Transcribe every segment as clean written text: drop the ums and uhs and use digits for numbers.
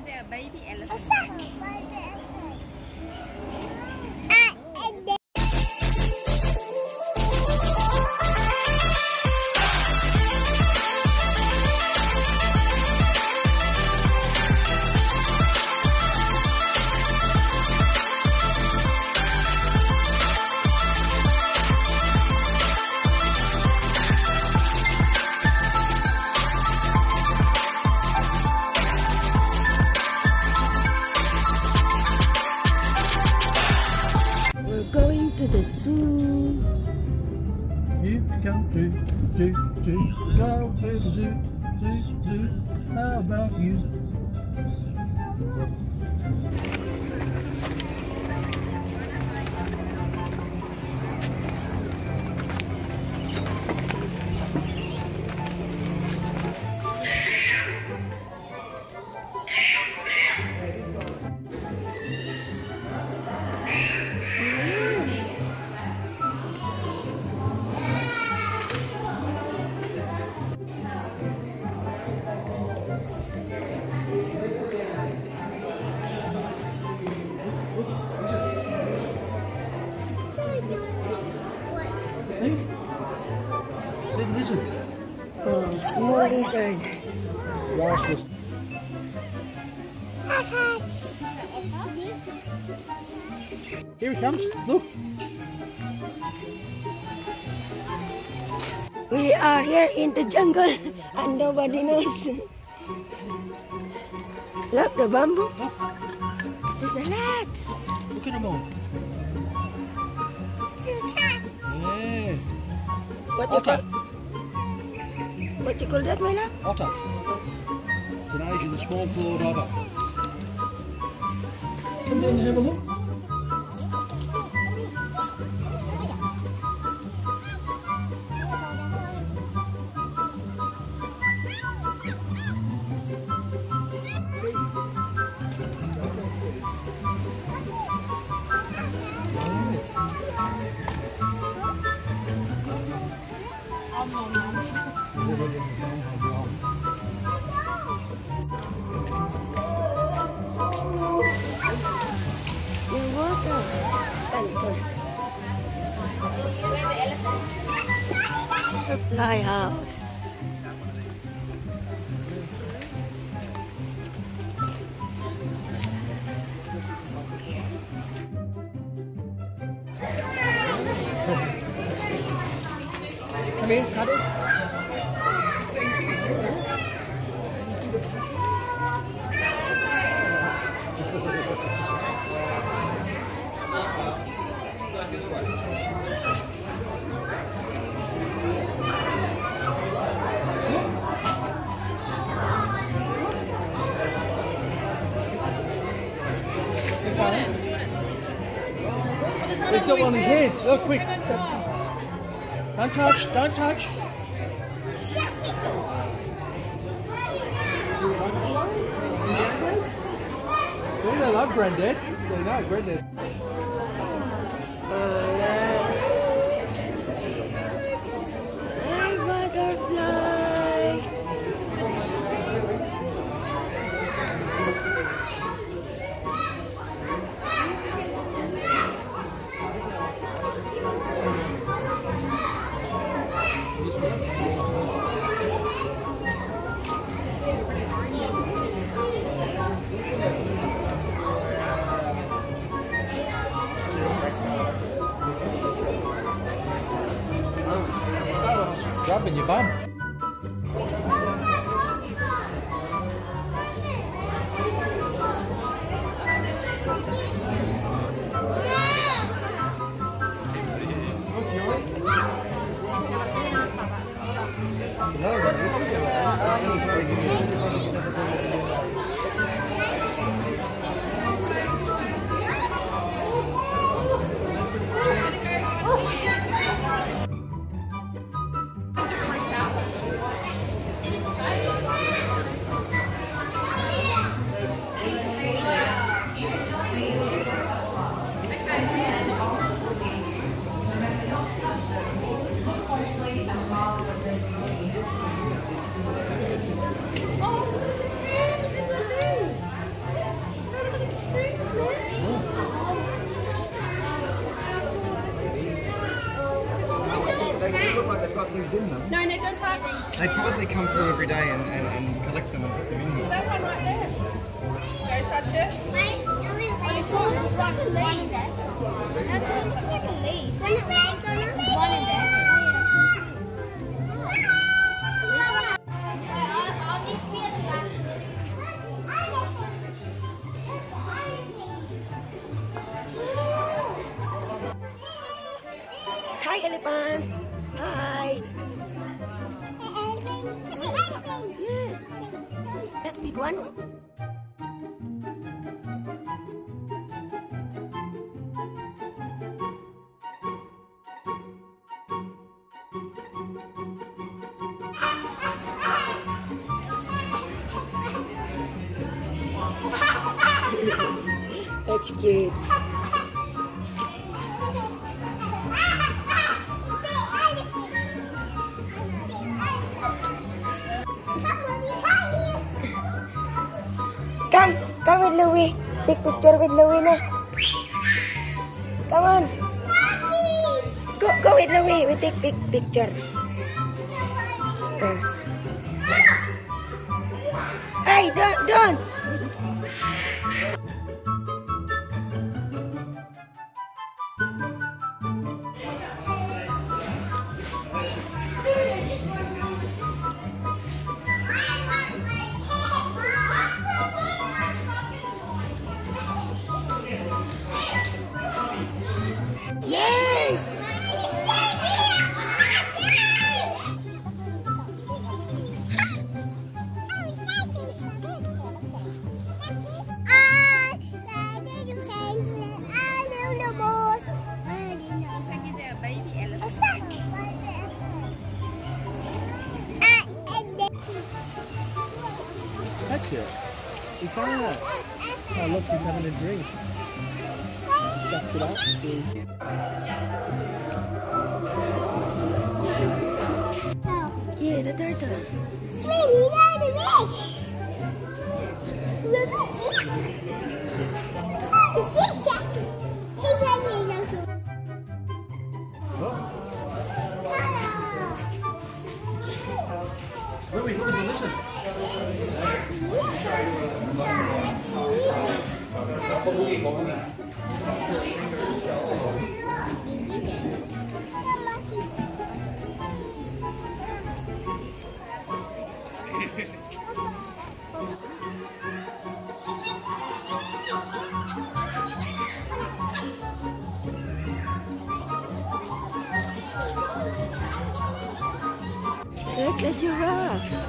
there, baby elephant. What's that? Baby elephant. And then going to the zoo. You come to go to the zoo. How about you? Say lizard. Oh, small lizard. Rashes. Here he comes. Look. We are here in the jungle and nobody knows. Look, the bamboo. Look. There's a lot. Look at them all. Yeah. What you Otter. call? What you call that, my love? Otter. It's an Asian small-clawed otter. Come down and have a look. The water. Fly house. Come in, Caddy. He's got one in his hand. Look, quick. Don't touch, don't touch. shut it. They love Granddad. They know Granddad. Hey, butterfly. Rubbing your bum. Oh, things in them. No, no, don't touch. They probably come through every day and collect them and put them in here. That one right there. Don't touch it. It's all just one in there. That's all looks like a leaf. One in there. One in there. Hi, elephant. Hi. Yeah. That's a big one. That's cute. Come with Louie. Take picture with Louie na. Come on. Go with Louie. We take big picture. Hey, don't. Yes! That's it. You found that. Oh, look, he's having a drink. He sucks it up. Yeah, the turtle. Sweetie, you're the fish. Look at it. The sea statue. He's hanging on to it. Louie, look at delicious. Look at giraffe.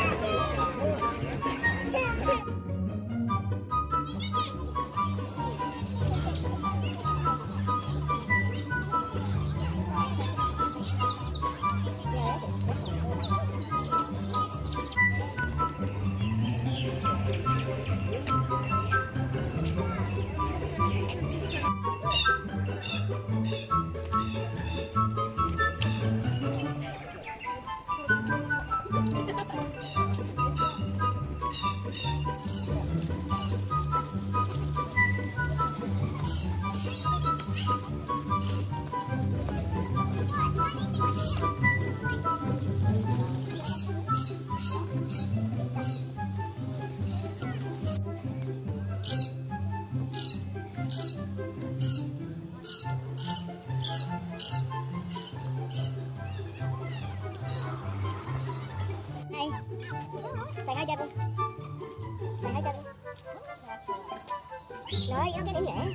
Này, xài hai chân luôn. Xài hai chân luôn. Rồi, nó cái điểm nhẹ.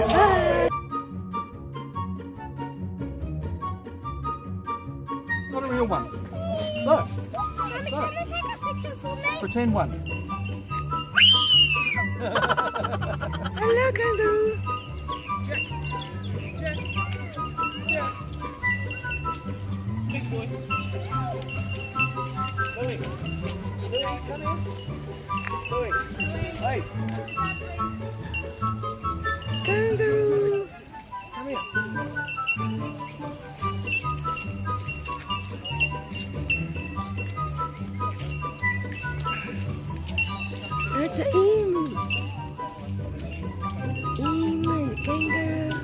Bye. Not a real one. Look, Mommy, can you take a picture for me? pretend one. Hello, kangaroo. Big boy. Louie, Louie, come here. Louie, hey, Kangaroo. come here. That's an emu. Emu, kangaroo.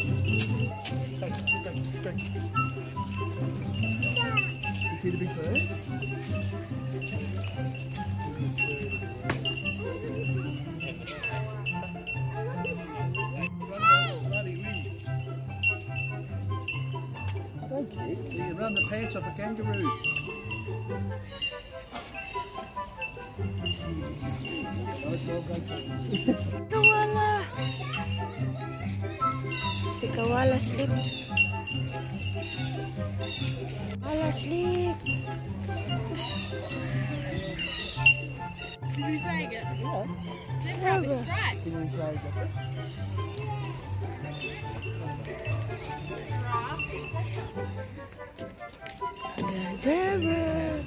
You see the big bird? Thank you. You can run the pants off a kangaroo. Koala. The koala sleep. Koala sleep. Did you say it? Yeah. Zebra with stripes. This is The zebra.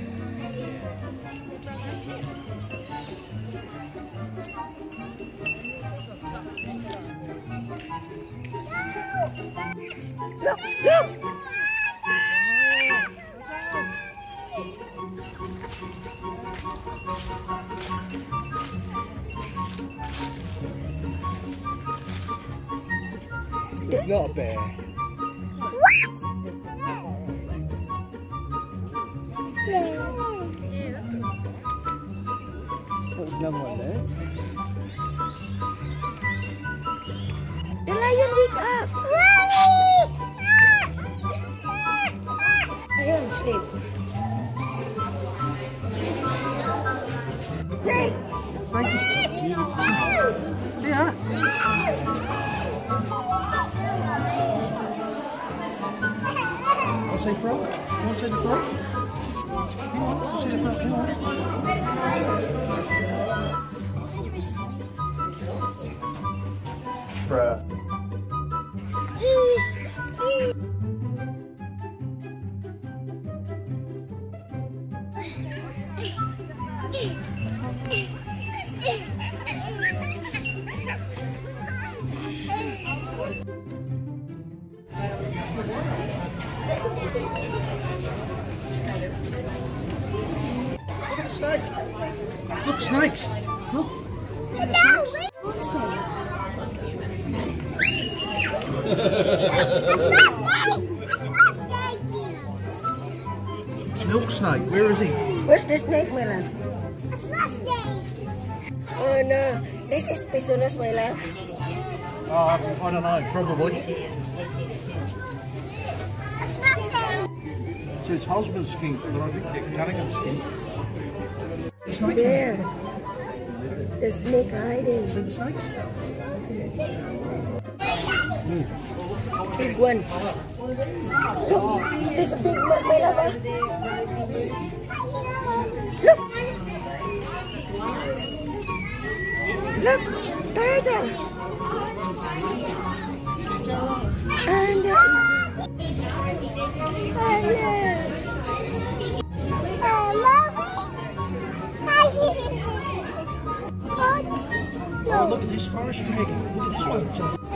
Look, look. It's not a bear. There's another one there. The lion wake up. Lion sleep. Snake. Snake is yeah. Want to see frog? You want to see the frog? Hang on, see the frog, hang on. Bruh. Look at the snake. Look, snakes. Look. Milk snake. Where is he? Where's the snake, my love? Oh no, this is Pisonus, my love. Oh, I don't know. Probably. It says husband's skink, but I think they're Cunningham's skink. Snake. There. The snake hiding. See the snakes? Big one. Look, there's a big one, my love. Look. Look, turtle. And Oh, look at this forest dragon. Look at this one.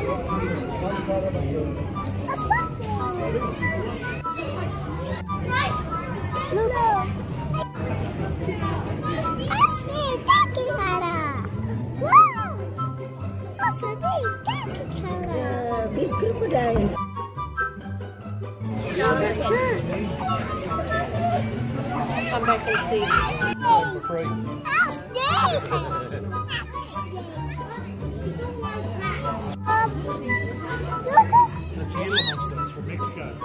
big crocodile. Come back and see. For free. That's yellow monster. It's from Mexico.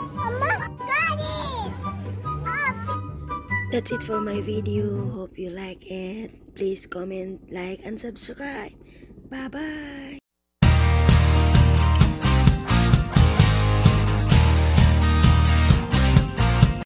That's it for my video. Hope you like it. Please comment, like, and subscribe. Bye bye.